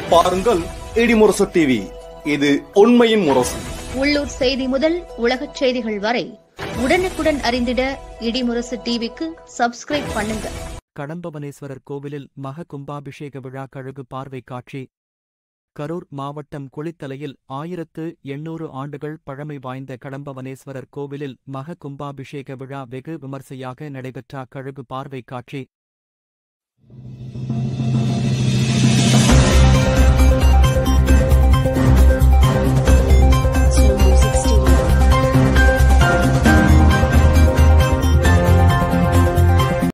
பாருங்கள் இடிமுரசு டிவி. இது உண்மையின் முரசு. உள்ளூர் செய்தி முதல் உலகச் செய்திகள் வரை உடனுக்குடன் அறிந்திட இடிமுரசு டிவிக்கு சப்ஸ்கிரைப் பண்ணுங்க. கடம்பவனேஸ்வரர் கோவிலில் மக கும்பாபிஷேக விழா கழுகு பார்வை காட்சி. கரூர் மாவட்டம் குளித்தலையில் 1800 ஆண்டுகள் பழமை வாய்ந்த கடம்பவனேஸ்வரர் கோவிலில் மக கும்பாபிஷேக விழா வெகு விமர்சையாக நடைபெற்ற கழுகு பார்வை காட்சி.